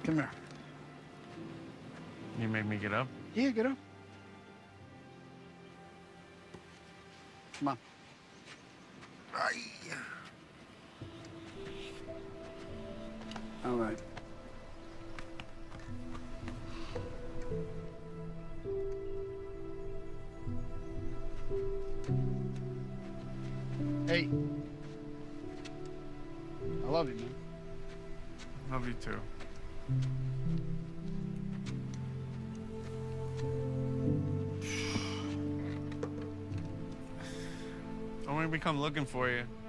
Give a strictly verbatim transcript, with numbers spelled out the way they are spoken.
Come here. You make me get up? Yeah, get up. Come on. All right. Hey. I love you, man. Love you too. Don't make me come looking for you.